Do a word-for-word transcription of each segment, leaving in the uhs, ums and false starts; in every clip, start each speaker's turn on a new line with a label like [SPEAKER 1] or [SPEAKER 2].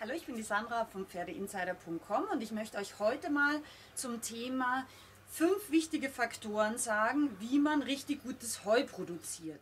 [SPEAKER 1] Hallo, ich bin die Sandra von Pferdeinsider punkt com und ich möchte euch heute mal zum Thema fünf wichtige Faktoren sagen, wie man richtig gutes Heu produziert.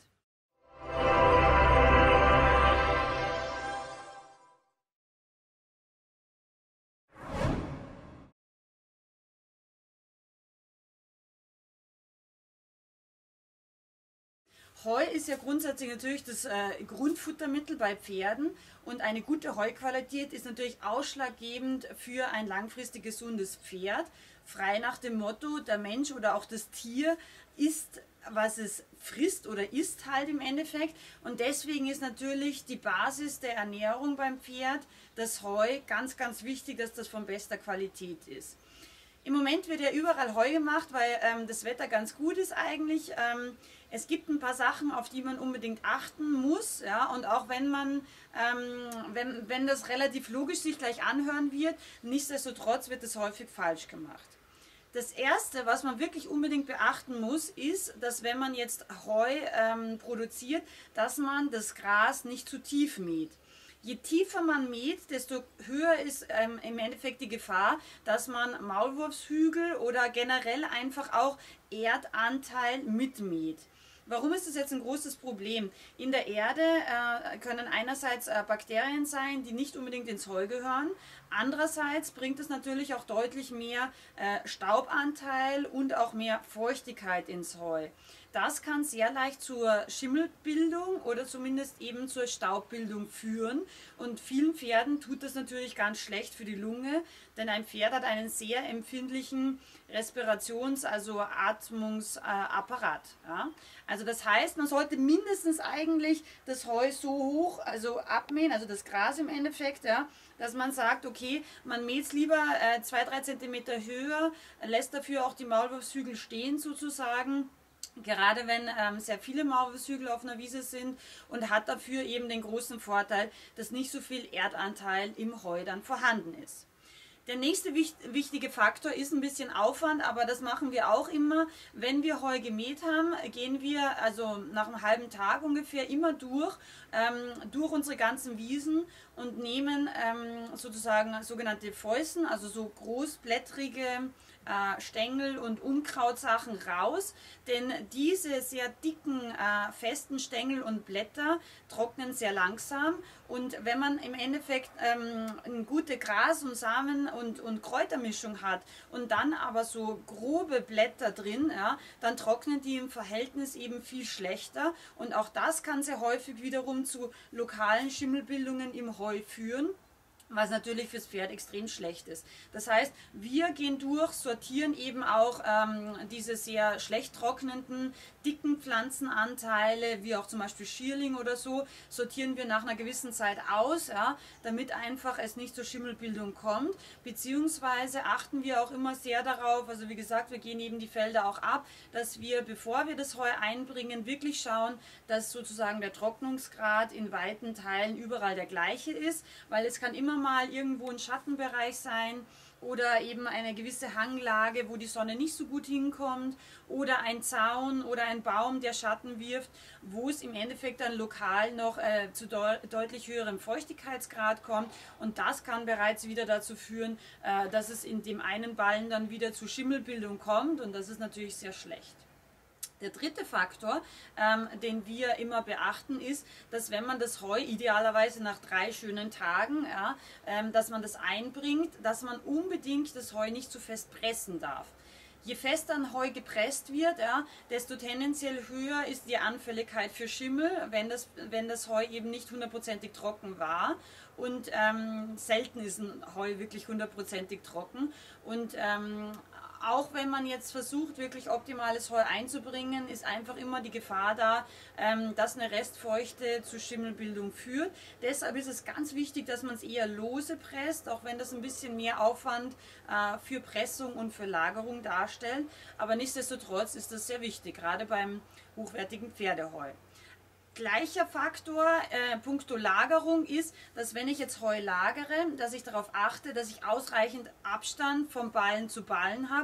[SPEAKER 1] Heu ist ja grundsätzlich natürlich das äh, Grundfuttermittel bei Pferden und eine gute Heuqualität ist natürlich ausschlaggebend für ein langfristig gesundes Pferd. Frei nach dem Motto, der Mensch oder auch das Tier isst, was es frisst oder isst halt im Endeffekt. Und deswegen ist natürlich die Basis der Ernährung beim Pferd, das Heu, ganz, ganz wichtig, dass das von bester Qualität ist. Im Moment wird ja überall Heu gemacht, weil ähm, das Wetter ganz gut ist eigentlich. Ähm, es gibt ein paar Sachen, auf die man unbedingt achten muss. Ja? Und auch wenn man, ähm, wenn, wenn das relativ logisch sich gleich anhören wird, nichtsdestotrotz wird es häufig falsch gemacht. Das Erste, was man wirklich unbedingt beachten muss, ist, dass wenn man jetzt Heu ähm, produziert, dass man das Gras nicht zu tief mäht. Je tiefer man mäht, desto höher ist ähm, im Endeffekt die Gefahr, dass man Maulwurfshügel oder generell einfach auch Erdanteil mitmäht. Warum ist das jetzt ein großes Problem? In der Erde äh, können einerseits äh, Bakterien sein, die nicht unbedingt ins Heu gehören. Andererseits bringt es natürlich auch deutlich mehr äh, Staubanteil und auch mehr Feuchtigkeit ins Heu. Das kann sehr leicht zur Schimmelbildung oder zumindest eben zur Staubbildung führen. Und vielen Pferden tut das natürlich ganz schlecht für die Lunge, denn ein Pferd hat einen sehr empfindlichen Respirations-, also Atmungsapparat. Ja? Also das heißt, man sollte mindestens eigentlich das Heu so hoch, also abmähen, also das Gras im Endeffekt, ja, dass man sagt, okay, man mäht es lieber äh, zwei bis drei Zentimeter höher, lässt dafür auch die Maulwurfshügel stehen sozusagen. Gerade wenn ähm, sehr viele Maulwurfshügel auf einer Wiese sind und hat dafür eben den großen Vorteil, dass nicht so viel Erdanteil im Heu dann vorhanden ist. Der nächste wichtige Faktor ist ein bisschen Aufwand, aber das machen wir auch immer. Wenn wir Heu gemäht haben, gehen wir also nach einem halben Tag ungefähr immer durch, ähm, durch unsere ganzen Wiesen und nehmen ähm, sozusagen sogenannte Fäusten, also so großblättrige äh, Stängel und Unkrautsachen raus, denn diese sehr dicken, äh, festen Stängel und Blätter trocknen sehr langsam und wenn man im Endeffekt ähm, eine gute Gras- und Samen- und, und Kräutermischung hat und dann aber so grobe Blätter drin, ja, dann trocknen die im Verhältnis eben viel schlechter und auch das kann sehr häufig wiederum zu lokalen Schimmelbildungen im Heu führen, was natürlich fürs Pferd extrem schlecht ist. Das heißt, wir gehen durch, sortieren eben auch ähm, diese sehr schlecht trocknenden, dicken Pflanzenanteile, wie auch zum Beispiel Schierling oder so, sortieren wir nach einer gewissen Zeit aus, ja, damit einfach es nicht zur Schimmelbildung kommt, beziehungsweise achten wir auch immer sehr darauf, also wie gesagt, wir gehen eben die Felder auch ab, dass wir, bevor wir das Heu einbringen, wirklich schauen, dass sozusagen der Trocknungsgrad in weiten Teilen überall der gleiche ist, weil es kann immer mal irgendwo ein Schattenbereich sein oder eben eine gewisse Hanglage, wo die Sonne nicht so gut hinkommt oder ein Zaun oder ein Baum, der Schatten wirft, wo es im Endeffekt dann lokal noch äh, zu de deutlich höherem Feuchtigkeitsgrad kommt und das kann bereits wieder dazu führen, äh, dass es in dem einen Ballen dann wieder zu Schimmelbildung kommt und das ist natürlich sehr schlecht. Der dritte Faktor, ähm, den wir immer beachten, ist, dass wenn man das Heu idealerweise nach drei schönen Tagen, ja, ähm, dass man das einbringt, dass man unbedingt das Heu nicht zu fest pressen darf. Je fester ein Heu gepresst wird, ja, desto tendenziell höher ist die Anfälligkeit für Schimmel, wenn das, wenn das Heu eben nicht hundertprozentig trocken war. Und ähm, selten ist ein Heu wirklich hundertprozentig trocken. Und ähm, auch wenn man jetzt versucht, wirklich optimales Heu einzubringen, ist einfach immer die Gefahr da, ähm, dass eine Restfeuchte zu Schimmelbildung führt. Deshalb ist es ganz wichtig, dass man es eher lose presst, auch wenn das ein bisschen mehr Aufwand äh, für Pressung und für Lagerung darstellt. Aber nichtsdestotrotz ist das sehr wichtig, gerade beim hochwertigen Pferdeheu. Gleicher Faktor äh, puncto Lagerung ist, dass wenn ich jetzt Heu lagere, dass ich darauf achte, dass ich ausreichend Abstand vom Ballen zu Ballen habe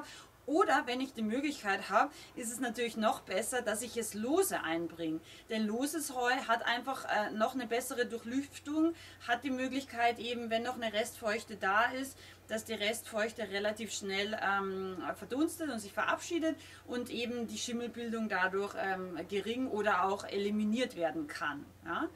[SPEAKER 1] Oder wenn ich die Möglichkeit habe, ist es natürlich noch besser, dass ich es lose einbringe. Denn loses Heu hat einfach äh, noch eine bessere Durchlüftung, hat die Möglichkeit eben, wenn noch eine Restfeuchte da ist, dass die Restfeuchte relativ schnell ähm, verdunstet und sich verabschiedet und eben die Schimmelbildung dadurch ähm, gering oder auch eliminiert werden kann. Ja?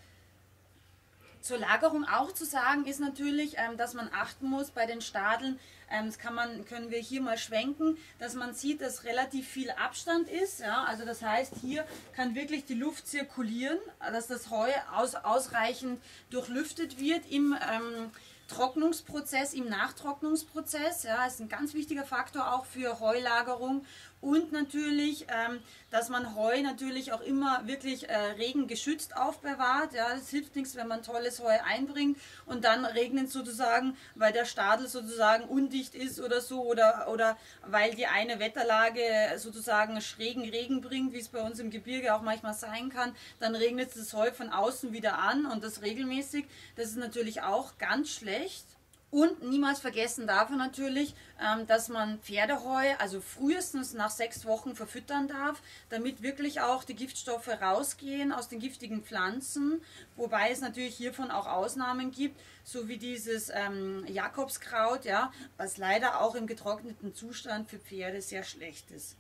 [SPEAKER 1] Zur Lagerung auch zu sagen ist natürlich, ähm, dass man achten muss bei den Stadeln, ähm, das kann man, können wir hier mal schwenken, dass man sieht, dass relativ viel Abstand ist. Ja? Also das heißt, hier kann wirklich die Luft zirkulieren, dass das Heu aus, ausreichend durchlüftet wird im ähm, Trocknungsprozess, im Nachtrocknungsprozess. Ja, ist ein ganz wichtiger Faktor auch für Heulagerung. Und natürlich, ähm, dass man Heu natürlich auch immer wirklich äh, regengeschützt aufbewahrt. Ja, es hilft nichts, wenn man tolles Heu einbringt und dann regnet sozusagen, weil der Stadel sozusagen undicht ist oder so, oder, oder weil die eine Wetterlage sozusagen schrägen Regen bringt, wie es bei uns im Gebirge auch manchmal sein kann. Dann regnet das Heu von außen wieder an und das regelmäßig. Das ist natürlich auch ganz schlecht. Und niemals vergessen darf man natürlich, dass man Pferdeheu, also frühestens nach sechs Wochen verfüttern darf, damit wirklich auch die Giftstoffe rausgehen aus den giftigen Pflanzen, wobei es natürlich hiervon auch Ausnahmen gibt, so wie dieses ähm, Jakobskraut, ja, was leider auch im getrockneten Zustand für Pferde sehr schlecht ist.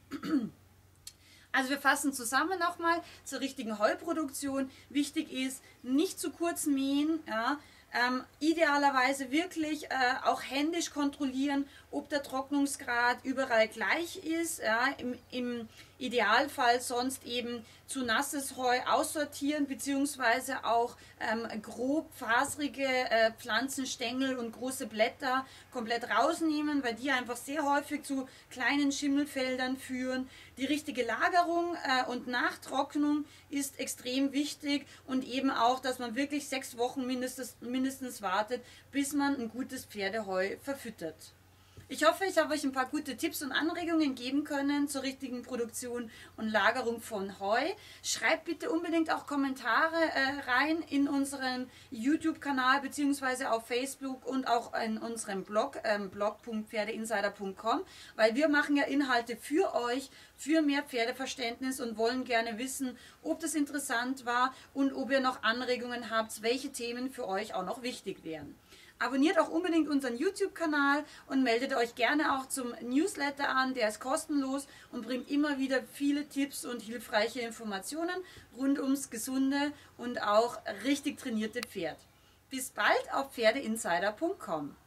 [SPEAKER 1] Also wir fassen zusammen nochmal zur richtigen Heuproduktion. Wichtig ist, nicht zu kurz mähen, ja, Ähm, idealerweise wirklich äh, auch händisch kontrollieren, ob der Trocknungsgrad überall gleich ist. Ja, im, im Idealfall sonst eben zu nasses Heu aussortieren, beziehungsweise auch ähm, grob faserige äh, Pflanzenstängel und große Blätter komplett rausnehmen, weil die einfach sehr häufig zu kleinen Schimmelfeldern führen. Die richtige Lagerung äh, und Nachtrocknung ist extrem wichtig und eben auch, dass man wirklich sechs Wochen mindestens, mindestens wartet, bis man ein gutes Pferdeheu verfüttert. Ich hoffe, ich habe euch ein paar gute Tipps und Anregungen geben können zur richtigen Produktion und Lagerung von Heu. Schreibt bitte unbedingt auch Kommentare äh, rein in unseren YouTube-Kanal bzw. auf Facebook und auch in unserem Blog, ähm, blog punkt pferdeinsider punkt com, weil wir machen ja Inhalte für euch, für mehr Pferdeverständnis und wollen gerne wissen, ob das interessant war und ob ihr noch Anregungen habt, welche Themen für euch auch noch wichtig wären. Abonniert auch unbedingt unseren YouTube-Kanal und meldet euch gerne auch zum Newsletter an, der ist kostenlos und bringt immer wieder viele Tipps und hilfreiche Informationen rund ums gesunde und auch richtig trainierte Pferd. Bis bald auf pferdeinsider punkt com.